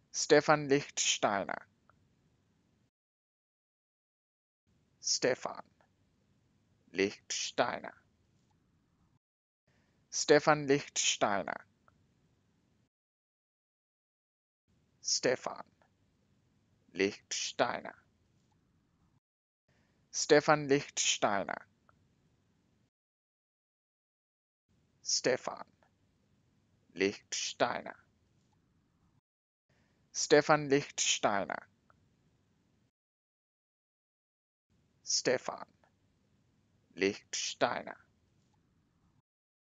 Stefan Lichtsteiner, Stefan Lichtsteiner, Stefan Lichtsteiner, Stefan Lichtsteiner, Stefan Lichtsteiner, Stefan Lichtsteiner, Stefan Lichtsteiner, Stefan Lichtsteiner.